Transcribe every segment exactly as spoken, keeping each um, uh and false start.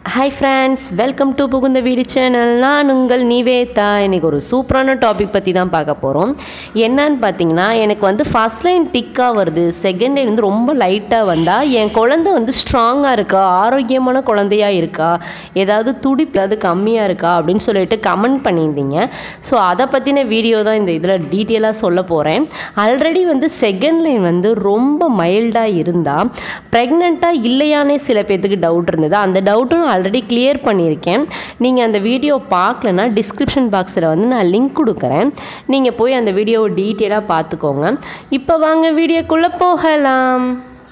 Hi friends, welcome to Puguntha video channel. நான் உங்கள் நிவேதா. இன்னைக்கு ஒரு சூப்பரான டாபிக் பற்றி தான் பார்க்க போகிறோம். என்னன்னு பார்த்தீங்கன்னா, எனக்கு வந்து ஃபர்ஸ்ட் லைன் திக்காக வருது, செகண்ட் லைன் வந்து ரொம்ப லைட்டாக வந்தால் என் குழந்தை வந்து ஸ்ட்ராங்காக இருக்கா, ஆரோக்கியமான குழந்தையாக இருக்கா, ஏதாவது துடிப்பு அது கம்மியாக இருக்கா அப்படின்னு சொல்லிட்டு கமெண்ட் பண்ணியிருந்தீங்க. ஸோ அதை பற்றின வீடியோ தான் இந்த இதில் டீட்டெயிலாக சொல்ல போகிறேன். ஆல்ரெடி வந்து செகண்ட் லைன் வந்து ரொம்ப மைல்டாக இருந்தால் ப்ரெக்னெண்ட்டாக இல்லையானே சில பேர்த்துக்கு டவுட் இருந்தது. அந்த டவுட்டும் ஆல்ரெடி கிளியர் பண்ணியிருக்கேன். நீங்கள் அந்த வீடியோ பார்க்கலன்னா டிஸ்கிரிப்ஷன் பாக்ஸில் வந்து நான் லிங்க் கொடுக்குறேன், நீங்கள் போய் அந்த வீடியோவை டீட்டெயிலாக பார்த்துக்கோங்க. இப்போ வாங்க வீடியோக்குள்ளே போகலாம்.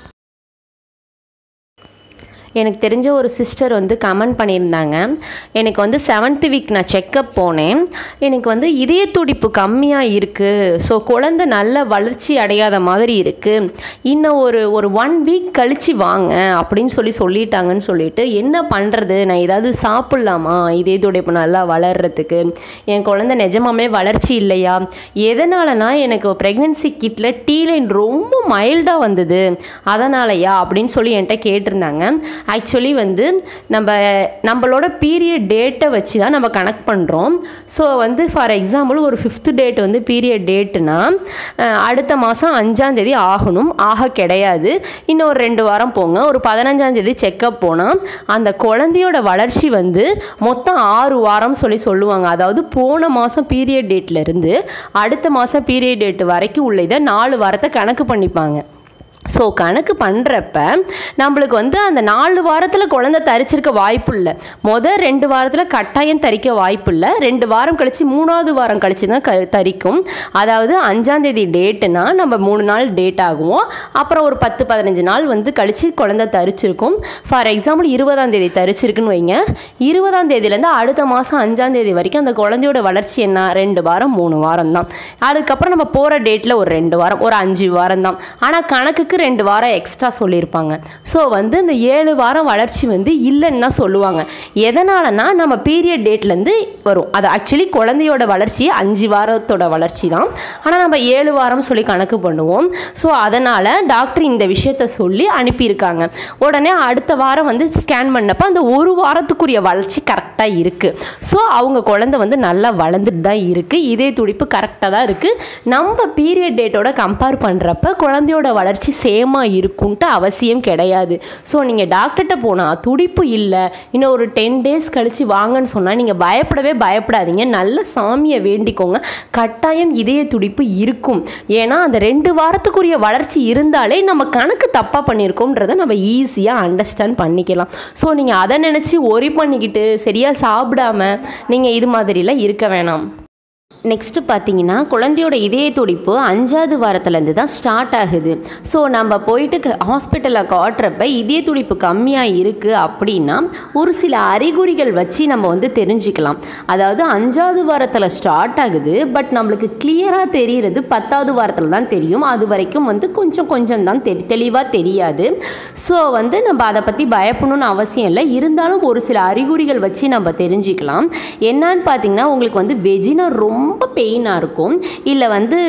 எனக்கு தெரிஞ்ச ஒரு சிஸ்டர் வந்து கமெண்ட் பண்ணியிருந்தாங்க, எனக்கு வந்து செவன்த் வீக் நான் செக்கப் போனேன், எனக்கு வந்து இதய துடிப்பு கம்மியாக இருக்குது, ஸோ குழந்தை நல்ல வளர்ச்சி அடையாத மாதிரி இருக்குது, இன்னும் ஒரு ஒரு ஒன் வீக் கழித்து வாங்க அப்படின்னு சொல்லி சொல்லிட்டாங்கன்னு சொல்லிட்டு என்ன பண்ணுறது, நான் ஏதாவது சாப்பிட்லாமா இதய துடிப்பு நல்லா வளர்கிறதுக்கு, என் குழந்தை நிஜமாமே வளர்ச்சி இல்லையா, எதனாலனா எனக்கு ப்ரெக்னென்சி கிட்டில் டீ லைன் ரொம்ப மைல்டாக வந்தது அதனாலயா அப்படின்னு சொல்லி என்கிட்ட கேட்டிருந்தாங்க. ஆக்சுவலி வந்து நம்ம நம்மளோட பீரியட் டேட்டை வச்சு தான் நம்ம கனெக்ட் பண்ணுறோம். ஸோ வந்து ஃபார் எக்ஸாம்பிள் ஒரு ஃபிஃப்த்து டேட் வந்து பீரியட் டேட்டுனா அடுத்த மாதம் அஞ்சாந்தேதி ஆகணும், ஆக கிடையாது, இன்னும் ஒரு ரெண்டு வாரம் போங்க, ஒரு பதினஞ்சாந்தேதி செக்கப் போனால் அந்த குழந்தையோட வளர்ச்சி வந்து மொத்தம் ஆறு வாரம் சொல்லி சொல்லுவாங்க. அதாவது போன மாதம் பீரியட் டேட்லேருந்து அடுத்த மாதம் பீரியட் டேட் வரைக்கும் உள்ள இதை நாலு வாரத்தை கணக்கு பண்ணிப்பாங்க. ஸோ கணக்கு பண்ணுறப்ப நம்மளுக்கு வந்து அந்த நாலு வாரத்தில் குழந்தை தரிச்சிருக்க வாய்ப்பு இல்லை, மொதல் ரெண்டு வாரத்தில் கட்டாயம் தரிக்க வாய்ப்பு இல்லை, ரெண்டு வாரம் கழித்து மூணாவது வாரம் கழித்து தான் க தரிக்கும். அதாவது அஞ்சாந்தேதி டேட்டுனா நம்ம மூணு நாள் டேட் ஆகுவோம், அப்புறம் ஒரு பத்து பதினஞ்சு நாள் வந்து கழித்து குழந்தை தரிச்சிருக்கும். ஃபார் எக்ஸாம்பிள் இருபதாம் தேதி தரிச்சிருக்குன்னு வைங்க, இருபதாம் தேதியிலேருந்து அடுத்த மாதம் அஞ்சாந்தேதி வரைக்கும் அந்த குழந்தையோட வளர்ச்சி என்ன, ரெண்டு வாரம் மூணு வாரம் தான். அதுக்கப்புறம் நம்ம போகிற டேட்டில் ஒரு ரெண்டு வாரம் ஒரு அஞ்சு வாரம் தான். ஆனால் கணக்குக்கு ரெண்டு வாரம் எக்ஸ்ட்ரா சொல்லியிருப்பாங்க. ஸோ வந்து இந்த ஏழு வாரம் வளர்ச்சி வந்து இல்லைன்னு தான் சொல்லுவாங்க. எதனாலனா நம்ம பீரியட் டேட்லேருந்து வரும், அது ஆக்சுவலி குழந்தையோட வளர்ச்சி அஞ்சு வாரத்தோட வளர்ச்சி தான், ஆனால் நம்ம ஏழு வாரம் சொல்லி கணக்கு பண்ணுவோம். ஸோ அதனால் டாக்டர் இந்த விஷயத்த சொல்லி அனுப்பியிருக்காங்க. உடனே அடுத்த வாரம் வந்து ஸ்கேன் பண்ணப்போ அந்த ஒரு வாரத்துக்குரிய வளர்ச்சி கரெக்டாக இருக்குது. ஸோ அவங்க குழந்தை வந்து நல்லா வளர்ந்துட்டு தான் இருக்குது, இதே துடிப்பு கரெக்டாக தான் இருக்குது. நம்ம பீரியட் டேட்டோட கம்பேர் பண்ணுறப்ப குழந்தையோட வளர்ச்சி சேமாக இருக்கும்ட்டு அவசியம் கிடையாது. ஸோ நீங்கள் டாக்டர்கிட்ட போனால் துடிப்பு இல்லை, இன்னும் ஒரு டென் டேஸ் கழித்து வாங்கன்னு சொன்னால் நீங்கள் பயப்படவே பயப்படாதீங்க, நல்ல சாமியை வேண்டிக்கோங்க, கட்டாயம் இதய துடிப்பு இருக்கும். ஏன்னா அந்த ரெண்டு வாரத்துக்குரிய வளர்ச்சி இருந்தாலே நம்ம கணக்கு தப்பாக பண்ணியிருக்கோன்றதை நம்ம ஈஸியாக அண்டர்ஸ்டாண்ட் பண்ணிக்கலாம். ஸோ நீங்கள் அதை நினச்சி ஒரி பண்ணிக்கிட்டு சரியாக சாப்பிடாம நீங்கள் இது மாதிரிலாம் இருக்க வேணாம். நெக்ஸ்ட்டு பார்த்தீங்கன்னா, குழந்தையோட இதய துடிப்பு அஞ்சாவது வாரத்துலேருந்து தான் ஸ்டார்ட் ஆகுது. ஸோ நம்ம போயிட்டு ஹாஸ்பிட்டலில் காட்டுறப்ப இதய துடிப்பு கம்மியாக இருக்குது அப்படின்னா ஒரு சில அறிகுறிகள் வச்சு நம்ம வந்து தெரிஞ்சுக்கலாம். அதாவது அஞ்சாவது வாரத்தில் ஸ்டார்ட் ஆகுது, பட் நம்மளுக்கு கிளியராக தெரிகிறது பத்தாவது வாரத்தில் தான் தெரியும், அது வரைக்கும் வந்து கொஞ்சம் கொஞ்சம் தான் தெரி தெளிவாக தெரியாது. ஸோ வந்து நம்ம அதை பற்றி பயப்படணும்னு அவசியம் இல்லை, இருந்தாலும் ஒரு சில அறிகுறிகள் வச்சு நம்ம தெரிஞ்சுக்கலாம். என்னான்னு பார்த்தீங்கன்னா, உங்களுக்கு வந்து வெஜினா ரொம்ப ரொம்ப பெயினாக இருக்கும், இல்லை வந்து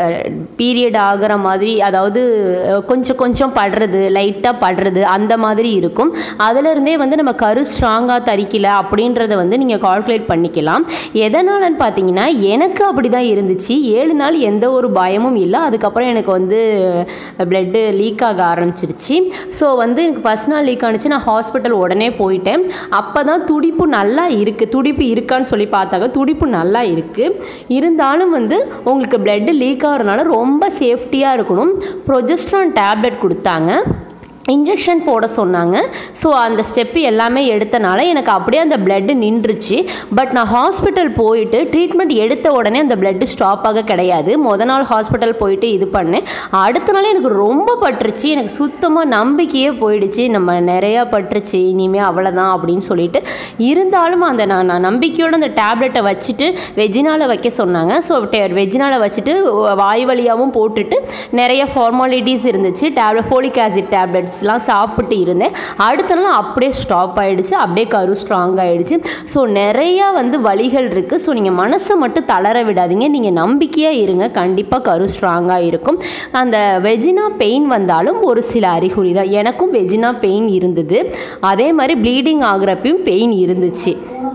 பீரியட் ஆகிற மாதிரி, அதாவது கொஞ்சம் கொஞ்சம் படுறது, லைட்டாக படுறது அந்த மாதிரி இருக்கும். அதிலிருந்தே வந்து நம்ம கரு ஸ்ட்ராங்காக தரிக்கல அப்படின்றத வந்து நீங்கள் கால்குலேட் பண்ணிக்கலாம். எதனாலன்னு பார்த்தீங்கன்னா, எனக்கு அப்படி தான் இருந்துச்சு. ஏழு நாள் எந்த ஒரு பயமும் இல்லை, அதுக்கப்புறம் எனக்கு வந்து பிளட்டு லீக் ஆக ஆரம்பிச்சிருச்சு. ஸோ வந்து எனக்கு ஃபஸ்ட் நாள் லீக் ஆனிச்சு, நான் ஹாஸ்பிட்டல் உடனே போயிட்டேன். அப்போ தான் துடிப்பு நல்லா இருக்குது, துடிப்பு இருக்கான்னு சொல்லி பார்த்தாங்க, துடிப்பு நல்லா இருக்குது, இருந்தாலும் வந்து உங்களுக்கு பிளட் லீக் ஆகிறதுனால ரொம்ப சேஃப்டியாக இருக்கணும். ப்ரொஜெஸ்ட்ரான் டேப்லெட் கொடுத்தாங்க, இன்ஜெக்ஷன் போட சொன்னாங்க. ஸோ அந்த ஸ்டெப்பு எல்லாமே எடுத்தனால எனக்கு அப்படியே அந்த பிளட்டு நின்றுச்சு. பட் நான் ஹாஸ்பிட்டல் போயிட்டு ட்ரீட்மெண்ட் எடுத்த உடனே அந்த பிளட்டு ஸ்டாப் ஆக கிடையாது. மொதல் நாள் ஹாஸ்பிட்டல் போயிட்டு இது பண்ணேன், அடுத்த நாள் எனக்கு ரொம்ப பட்டுருச்சு, எனக்கு சுத்தமாக நம்பிக்கையே போயிடுச்சு, நம்ம நிறையா பட்டுருச்சு இனிமேல் அவ்வளோதான் அப்படின்னு சொல்லிட்டு. இருந்தாலும் அந்த நான் நான் நம்பிக்கையோடு அந்த டேப்லெட்டை வச்சுட்டு வெஜினாவில் வைக்க சொன்னாங்க. ஸோ வெஜினாவில் வச்சுட்டு வாய் வழியாகவும் போட்டுட்டு நிறைய ஃபார்மாலிட்டிஸ் இருந்துச்சு, டேப்லெட் ஃபோலிக் ஆசிட் டேப்லெட்ஸ் ட்ரக்ஸ்லாம் சாப்பிட்டு இருந்தேன். அடுத்த நாள் அப்படியே ஸ்டாப் ஆகிடுச்சு, அப்படியே கரு ஸ்ட்ராங் ஆகிடுச்சு. ஸோ நிறையா வந்து வழிகள் இருக்குது. ஸோ நீங்கள் மனசை மட்டும் தளர விடாதீங்க, நீங்கள் நம்பிக்கையாக இருங்க, கண்டிப்பாக கரு ஸ்ட்ராங்காக இருக்கும். அந்த வெஜினா பெயின் வந்தாலும் ஒரு சில அறிகுறி தான். எனக்கும் வெஜினா பெயின் இருந்தது, அதே மாதிரி ப்ளீடிங் ஆகிறப்பையும் பெயின் இருந்துச்சு.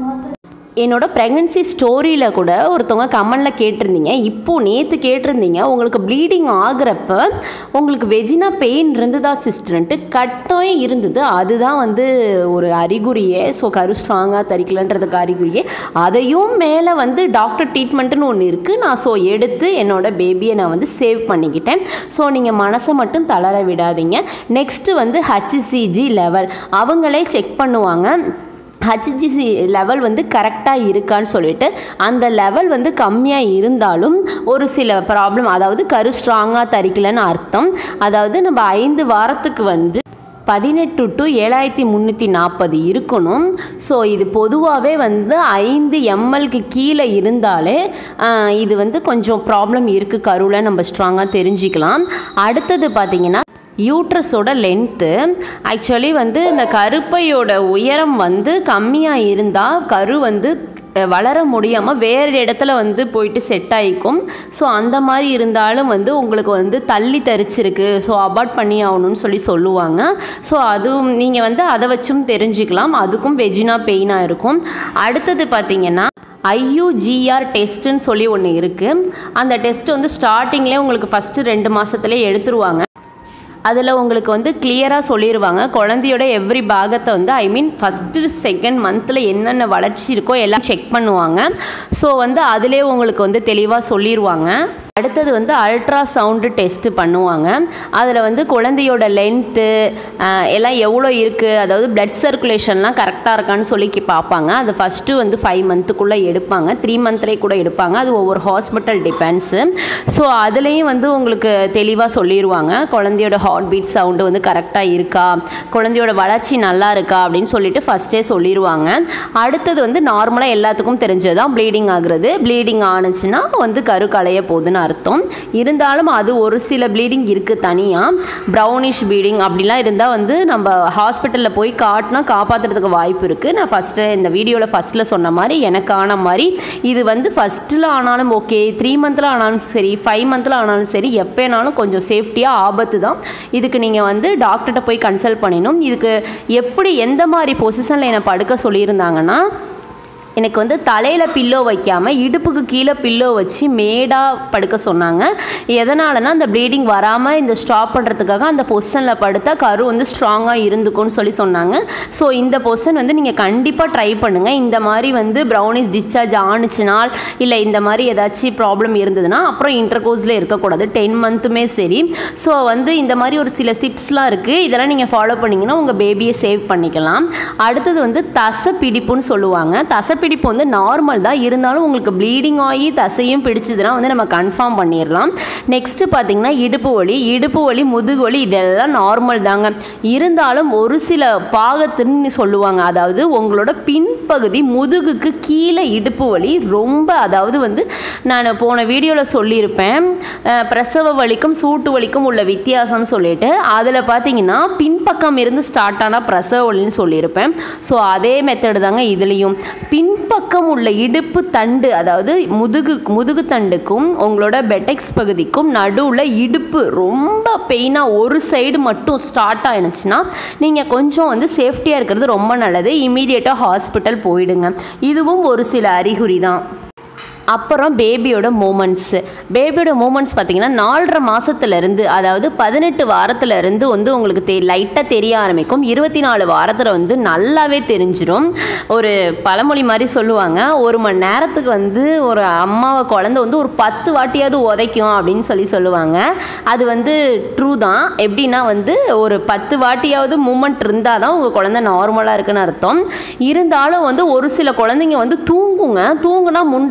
என்னோட ப்ரெக்னன்சி ஸ்டோரியில் கூட ஒருத்தவங்க கமெண்டில் கேட்டிருந்தீங்க, இப்போது நேற்று கேட்டிருந்தீங்க, உங்களுக்கு ப்ளீடிங் ஆகிறப்ப உங்களுக்கு வெஜினா பெயின் இருந்ததா சிஸ்டர்ன்ட்டு. கட்டாயம் இருந்தது, அதுதான் வந்து ஒரு அறிகுறியே. ஸோ கரு ஸ்ட்ராங்காக தரிக்கலன்றதுக்கு அறிகுறியே. அதையும் மேலே வந்து டாக்டர் ட்ரீட்மெண்ட்டுன்னு ஒன்று இருக்குது. நான் ஸோ எடுத்து என்னோடய பேபியை நான் வந்து சேவ் பண்ணிக்கிட்டேன். ஸோ நீங்கள் மனசை மட்டும் தளர விடாதீங்க. நெக்ஸ்ட்டு வந்து ஹச்சிசிஜி லெவல் அவங்களே செக் பண்ணுவாங்க. ஹச்சிஜிசி லெவல் வந்து கரெக்டாக இருக்கான்னு சொல்லிட்டு, அந்த லெவல் வந்து கம்மியாக இருந்தாலும் ஒரு சில ப்ராப்ளம், அதாவது கரு ஸ்ட்ராங்காக தரிக்கலைன்னு அர்த்தம். அதாவது நம்ம ஐந்து வாரத்துக்கு வந்து பதினெட்டு டு ஏழாயிரத்தி முந்நூற்றி நாற்பது இருக்கணும். ஸோ இது பொதுவாகவே வந்து ஐந்து எம்எல்க்கு கீழே இருந்தாலே இது வந்து கொஞ்சம் ப்ராப்ளம் இருக்குது கருவில், நம்ம ஸ்ட்ராங்காக தெரிஞ்சிக்கலாம். அடுத்தது பார்த்திங்கன்னா யூட்ரஸோட லென்த்து. ஆக்சுவலி வந்து இந்த கருப்பையோட உயரம் வந்து கம்மியாக இருந்தால் கரு வந்து வளர முடியாமல் வேறு இடத்துல வந்து போயிட்டு செட் ஆகிக்கும். ஸோ அந்த மாதிரி இருந்தாலும் வந்து உங்களுக்கு வந்து தள்ளி தரிச்சிருக்கு, ஸோ அபார்ட் பண்ணி ஆகணும்னு சொல்லி சொல்லுவாங்க. ஸோ அதுவும் நீங்கள் வந்து அதை வச்சும் தெரிஞ்சுக்கலாம், அதுக்கும் வெஜினா பெயினாக இருக்கும். அடுத்தது பார்த்திங்கன்னா ஐயூஜிஆர் டெஸ்ட்டுன்னு சொல்லி ஒன்று இருக்குது. அந்த டெஸ்ட்டு வந்து ஸ்டார்டிங்லேயே உங்களுக்கு ஃபஸ்ட்டு ரெண்டு மாதத்துலேயே எடுத்துருவாங்க. அதில் உங்களுக்கு வந்து கிளியராக சொல்லிடுவாங்க குழந்தையோட எவ்ரி பாகத்தை வந்து, ஐ மீன் ஃபஸ்ட்டு செகண்ட் மந்தில் என்னென்ன வளர்ச்சி இருக்கோ எல்லாம் செக் பண்ணுவாங்க. ஸோ வந்து அதிலே உங்களுக்கு வந்து தெளிவாக சொல்லிடுவாங்க. அடுத்தது வந்து அல்ட்ராசவுண்டு டெஸ்ட்டு பண்ணுவாங்க. அதில் வந்து குழந்தையோட லென்த்து எல்லாம் எவ்வளோ இருக்குது, அதாவது பிளட் சர்க்குலேஷன்லாம் கரெக்டாக இருக்கான்னு சொல்லி பார்ப்பாங்க. அது ஃபஸ்ட்டு வந்து ஃபைவ் மந்த்துக்குள்ளே எடுப்பாங்க, த்ரீ மந்த்லேயே கூட எடுப்பாங்க, அது ஒவ்வொரு ஹாஸ்பிட்டல் டிபெண்ட்ஸு. ஸோ அதுலேயும் வந்து உங்களுக்கு தெளிவாக சொல்லிடுவாங்க குழந்தையோட ஹார்ட் பீட் சவுண்டு வந்து கரெக்டாக இருக்கா, குழந்தையோட வளர்ச்சி நல்லா இருக்கா அப்படின்னு சொல்லிட்டு ஃபஸ்ட்டே சொல்லிடுவாங்க. அடுத்தது வந்து நார்மலாக எல்லாத்துக்கும் தெரிஞ்சது தான் ப்ளீடிங் ஆகுறது. ப்ளீடிங் ஆணுச்சுன்னா வந்து கரு களைய போகுதுன்னு அர்த்தம். இருந்தாலும் அது ஒரு சில ப்ளீடிங் இருக்குது தனியாக, ப்ரௌனிஷ் ப்ளீடிங் அப்படிலாம் இருந்தால் வந்து நம்ம ஹாஸ்பிட்டலில் போய் காட்டினா காப்பாற்றுறதுக்கு வாய்ப்பு இருக்குது. நான் ஃபஸ்ட்டு இந்த வீடியோவில் ஃபஸ்ட்டில் சொன்ன மாதிரி எனக்கு ஆன மாதிரி இது வந்து ஃபஸ்ட்டில் ஆனாலும் ஓகே, த்ரீ மந்தில் ஆனாலும் சரி, ஃபைவ் மந்தில் ஆனாலும் சரி, எப்போனாலும் கொஞ்சம் சேஃப்டியாக ஆபத்து தான். இதுக்கு நீங்கள் வந்து டாக்டர்கிட்ட போய் கன்சல்ட் பண்ணிடணும். இதுக்கு எப்படி எந்த மாதிரி பொசிஷனில் என்னை படுக்க சொல்லியிருந்தாங்கன்னா, எனக்கு வந்து தலையில் பில்லோ வைக்காமல் இடுப்புக்கு கீழே பில்லோ வச்சு மேடாக படுக்க சொன்னாங்க. எதனாலனா அந்த ப்ளீடிங் வராமல் இந்த ஸ்டாப் பண்ணுறதுக்காக அந்த பொசிஷனில் படுத்தால் கரு வந்து ஸ்ட்ராங்காக இருந்துக்கும்னு சொல்லி சொன்னாங்க. ஸோ இந்த பொசிஷன் வந்து நீங்கள் கண்டிப்பாக ட்ரை பண்ணுங்கள். இந்த மாதிரி வந்து ப்ரௌனிஷ் டிஸ்சார்ஜ் ஆணுச்சுனால், இல்லை இந்த மாதிரி ஏதாச்சும் ப்ராப்ளம் இருந்ததுன்னா அப்புறம் இன்டர்கோர்ஸில் இருக்கக்கூடாது, டென் மந்த்துமே சரி. ஸோ வந்து இந்த மாதிரி ஒரு சில டிப்ஸ்லாம் இருக்குது, இதெல்லாம் நீங்கள் ஃபாலோ பண்ணிங்கன்னா உங்கள் பேபியை சேவ் பண்ணிக்கலாம். அடுத்தது வந்து தசை பிடிப்புன்னு சொல்லுவாங்க. தசை பிடிப்பு வந்து நார்மல் தான், இருந்தாலும் உங்களுக்கு ப்ளீடிங் ஆகி தசையும் பிடிச்சதுன்னா வந்து நம்ம கன்ஃபார்ம் பண்ணிடலாம். நெக்ஸ்ட்டு பார்த்தீங்கன்னா இடுப்பு வலி, இடுப்பு வலி, முதுகு வலி இதெல்லாம் நார்மல் தாங்க. இருந்தாலும் ஒரு சில பாகத்துன்னு சொல்லுவாங்க, அதாவது உங்களோட பின்பகுதி முதுகுக்கு கீழே இடுப்பு வலி ரொம்ப, அதாவது வந்து நான் போன வீடியோவில் சொல்லியிருப்பேன் பிரசவ வலிக்கும் சூட்டு வலிக்கும் உள்ள வித்தியாசம்னு சொல்லிட்டு, அதில் பார்த்தீங்கன்னா பின்பக்கம் இருந்து ஸ்டார்ட் ஆனால் பிரசவ வலின்னு சொல்லியிருப்பேன். ஸோ அதே மெத்தடு தாங்க இதுலேயும். பின் பக்கம் உள்ள இடுப்பு தண்டு, அதாவது முதுகு முதுகு தண்டுக்கும் உங்களோட பெட்டெக்ஸ் பகுதிக்கும் நடுவில் இடுப்பு ரொம்ப பெயினாக ஒரு சைடு மட்டும் ஸ்டார்ட் ஆயிடுச்சுன்னா நீங்கள் கொஞ்சம் வந்து சேஃப்டியாக இருக்கிறது ரொம்ப நல்லது. இமீடியட்டாக ஹாஸ்பிட்டல் போயிடுங்க. இதுவும் ஒரு சில அறிகுறி தான். அப்புறம் பேபியோட மூமெண்ட்ஸு, பேபியோட மூமெண்ட்ஸ் பார்த்திங்கன்னா நாலரை மாதத்துலேருந்து, அதாவது பதினெட்டு வாரத்துலேருந்து வந்து உங்களுக்கு தெ லைட்டாக தெரிய ஆரம்பிக்கும். இருபத்தி நாலு வாரத்தில் வந்து நல்லாவே தெரிஞ்சிடும். ஒரு பழமொழி மாதிரி சொல்லுவாங்க, ஒரு மணி நேரத்துக்கு வந்து ஒரு அம்மாவை குழந்தை வந்து ஒரு பத்து வாட்டியாவது உதைக்கும் அப்படின்னு சொல்லி சொல்லுவாங்க. அது வந்து ட்ரூ தான். எப்படின்னா வந்து ஒரு பத்து வாட்டியாவது மூமெண்ட் இருந்தால் தான் உங்கள் குழந்தை நார்மலாக இருக்குன்னு அர்த்தம். இருந்தாலும் வந்து ஒரு சில குழந்தைங்க வந்து தூங்குங்க, தூங்குனா முண்டாதுங்க,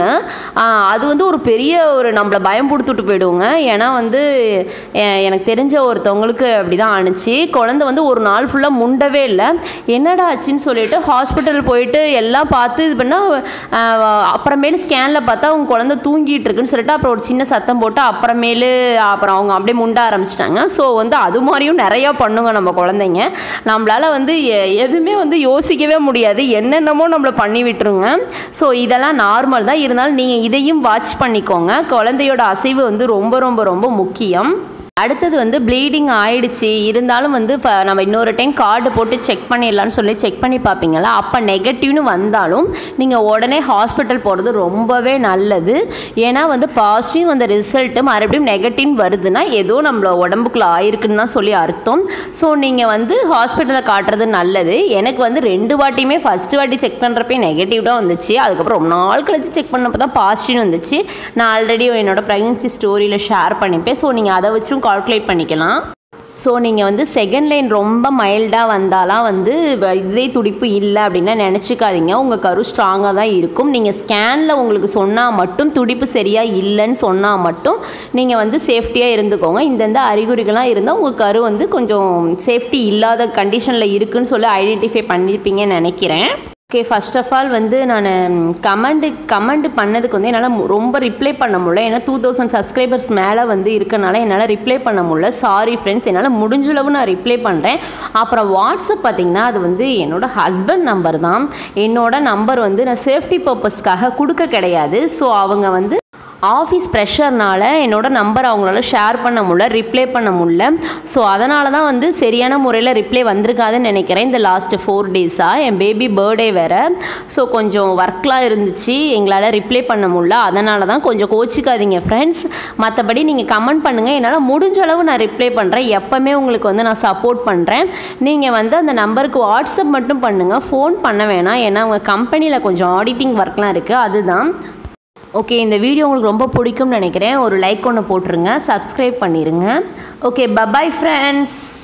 அது வந்து ஒரு பெரிய ஒரு நம்மளை பயம் கொடுத்துட்டு போயிடுவோங்க. ஏன்னா வந்து எனக்கு தெரிஞ்ச ஒருத்தவங்களுக்கு அப்படி தான் ஆணுச்சு. குழந்தை வந்து ஒரு நாள் ஃபுல்லாக முண்டவே இல்லை. என்னடா ஆச்சுன்னு சொல்லிட்டு ஹாஸ்பிட்டல் போயிட்டு எல்லாம் பார்த்து இது பண்ணால் அப்புறமேலு ஸ்கேனில் பார்த்தா அவங்க குழந்தை தூங்கிட்டு இருக்குன்னு சொல்லிட்டு அப்புறம் ஒரு சின்ன சத்தம் போட்டு அப்புறமேலு அப்புறம் அவங்க அப்படியே முண்ட ஆரம்பிச்சிட்டாங்க. ஸோ வந்து அது மாதிரியும் நிறையா பண்ணுங்க நம்ம குழந்தைங்க. நம்மளால் வந்து எதுவுமே வந்து யோசிக்கவே முடியாது, என்னென்னமோ நம்மளை பண்ணி விட்டுருங்க. ஸோ இதெல்லாம் நார்மல் தான். இருந்தாலும் நீங்கள் இதையும் வாட்ச் பண்ணிக்கோங்க. குழந்தையோட அசைவு வந்து ரொம்ப ரொம்ப ரொம்ப முக்கியம். அடுத்தது வந்து ப்ளீடிங் ஆயிடுச்சு, இருந்தாலும் வந்து இப்போ நம்ம இன்னொரு டைம் கார்டு போட்டு செக் பண்ணிடலான்னு சொல்லி செக் பண்ணி பார்ப்பீங்களா, அப்போ நெகட்டிவ்னு வந்தாலும் நீங்கள் உடனே ஹாஸ்பிட்டல் போகிறது ரொம்பவே நல்லது. ஏன்னா வந்து பாசிட்டிவ் அந்த ரிசல்ட்டு மறுபடியும் நெகட்டிவ் வருதுன்னா ஏதோ நம்மள உடம்புக்குள்ளே ஆயிருக்குன்னு தான் சொல்லி அர்த்தம். ஸோ நீங்கள் வந்து ஹாஸ்பிட்டலில் காட்டுறது நல்லது. எனக்கு வந்து ரெண்டு வாட்டியுமே ஃபஸ்ட்டு வாட்டி செக் பண்ணுறப்பே நெகட்டிவ் தான் வந்துச்சு. அதுக்கப்புறம் ரொம்ப நாள் கழிச்சு செக் பண்ணப்போ தான் பாசிட்டிவ் வந்துச்சு. நான் ஆல்ரெடி என்னோட ப்ரெக்னன்சி ஸ்டோரியில் ஷேர் பண்ணிப்பேன். ஸோ நீங்கள் அதை வச்சும் கால்குலேட் பண்ணிக்கலாம். ஸோ நீங்கள் வந்து செகண்ட் லைன் ரொம்ப மைல்டாக வந்தாலாம் வந்து இதே துடிப்பு இல்லை அப்படின்னா நினச்சிக்காதீங்க. உங்கள் கரு ஸ்ட்ராங்காக தான் இருக்கும். நீங்கள் ஸ்கேனில் உங்களுக்கு சொன்னால் மட்டும் துடிப்பு சரியாக இல்லைன்னு சொன்னால் மட்டும் நீங்கள் வந்து சேஃப்டியாக இருந்துக்கோங்க. இந்தந்த அறிகுறிகள்லாம் இருந்தால் உங்கள் கரு வந்து கொஞ்சம் சேஃப்டி இல்லாத கண்டிஷனில் இருக்குதுன்னு சொல்லி ஐடென்டிஃபை பண்ணியிருப்பீங்கன்னு நினைக்கிறேன். ஓகே, ஃபர்ஸ்ட் ஆஃப் ஆல் வந்து நான் கமெண்டு கமெண்ட் பண்ணதுக்கு வந்து என்னால் ரொம்ப ரிப்ளை பண்ண முடியல. ஏன்னா டூ தௌசண்ட் சப்ஸ்கிரைபர்ஸ் மேலே வந்து இருக்கனால என்னால் ரிப்ளை பண்ண முடியல. சாரி ஃப்ரெண்ட்ஸ், என்னால் முடிஞ்சளவு நான் ரிப்ளை பண்ணுறேன். அப்புறம் வாட்ஸ்அப் பார்த்திங்கன்னா அது வந்து என்னோடய ஹஸ்பண்ட் நம்பர் தான். என்னோட நம்பர் வந்து நான் சேஃப்டி பர்பஸ்க்காக கொடுக்க கிடையாது. ஸோ அவங்க வந்து ஆஃபீஸ் ப்ரெஷர்னால் என்னோடய நம்பர் அவங்களால ஷேர் பண்ண முடியல, ரிப்ளை பண்ண முடியல. ஸோ அதனால தான் வந்து சரியான முறையில் ரிப்ளை வந்திருக்காதுன்னு நினைக்கிறேன். இந்த லாஸ்ட்டு ஃபோர் டேஸாக என் பேபி பர்த்டே வேறு. ஸோ கொஞ்சம் ஒர்க்லாம் இருந்துச்சு, எங்களால் ரிப்ளை பண்ண முடியல. அதனால தான் கொஞ்சம் கோச்சிக்காதீங்க ஃப்ரெண்ட்ஸ். மற்றபடி நீங்கள் கமெண்ட் பண்ணுங்கள், என்னால் முடிஞ்ச அளவு நான் ரிப்ளை பண்ணுறேன். எப்போவுமே உங்களுக்கு வந்து நான் சப்போர்ட் பண்ணுறேன். நீங்கள் வந்து அந்த நம்பருக்கு வாட்ஸ்அப் மட்டும் பண்ணுங்கள், ஃபோன் பண்ண வேணாம். ஏன்னா உங்கள் கம்பெனியில் கொஞ்சம் ஆடிட்டிங் ஒர்க்லாம் இருக்குது, அதுதான். ஓகே, இந்த வீடியோ உங்களுக்கு ரொம்ப பிடிக்கும்னு நினைக்கிறேன். ஒரு லைக் ஒன்று போட்டுருங்க, சப்ஸ்கிரைப் பண்ணிடுங்க. Okay, bye bye friends.